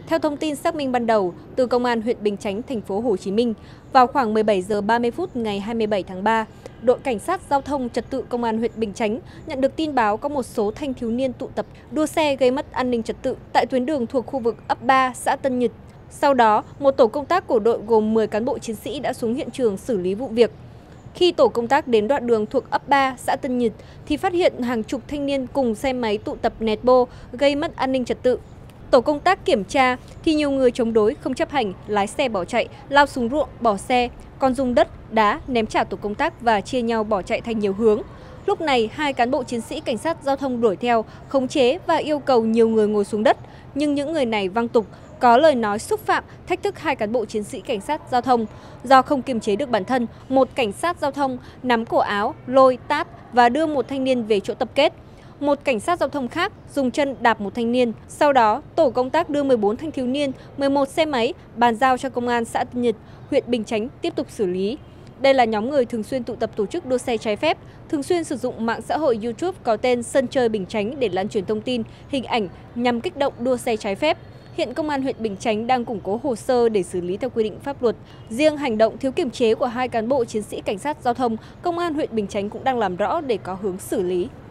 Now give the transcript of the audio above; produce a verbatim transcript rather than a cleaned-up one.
Theo thông tin xác minh ban đầu từ Công an huyện Bình Chánh, thành phố Hồ Chí Minh, vào khoảng mười bảy giờ ba mươi phút ngày hai mươi bảy tháng ba, đội cảnh sát giao thông trật tự Công an huyện Bình Chánh nhận được tin báo có một số thanh thiếu niên tụ tập đua xe gây mất an ninh trật tự tại tuyến đường thuộc khu vực ấp ba, xã Tân Nhật. Sau đó, một tổ công tác của đội gồm mười cán bộ chiến sĩ đã xuống hiện trường xử lý vụ việc. Khi tổ công tác đến đoạn đường thuộc ấp ba, xã Tân Nhật thì phát hiện hàng chục thanh niên cùng xe máy tụ tập nẹt bô gây mất an ninh trật tự. Tổ công tác kiểm tra thì nhiều người chống đối, không chấp hành, lái xe bỏ chạy, lao xuống ruộng, bỏ xe, còn dùng đất, đá ném trả tổ công tác và chia nhau bỏ chạy thành nhiều hướng. Lúc này, hai cán bộ chiến sĩ cảnh sát giao thông đuổi theo, khống chế và yêu cầu nhiều người ngồi xuống đất, nhưng những người này văng tục, có lời nói xúc phạm, thách thức hai cán bộ chiến sĩ cảnh sát giao thông. Do không kiềm chế được bản thân, một cảnh sát giao thông nắm cổ áo, lôi, tát và đưa một thanh niên về chỗ tập kết. Một cảnh sát giao thông khác dùng chân đạp một thanh niên. Sau đó, tổ công tác đưa mười bốn thanh thiếu niên, mười một xe máy bàn giao cho Công an xã Tân Nhật, huyện Bình Chánh tiếp tục xử lý. Đây là nhóm người thường xuyên tụ tập tổ chức đua xe trái phép, thường xuyên sử dụng mạng xã hội YouTube có tên Sân Chơi Bình Chánh để lan truyền thông tin, hình ảnh nhằm kích động đua xe trái phép. Hiện Công an huyện Bình Chánh đang củng cố hồ sơ để xử lý theo quy định pháp luật. Riêng hành động thiếu kiểm chế của hai cán bộ chiến sĩ cảnh sát giao thông, Công an huyện Bình Chánh cũng đang làm rõ để có hướng xử lý.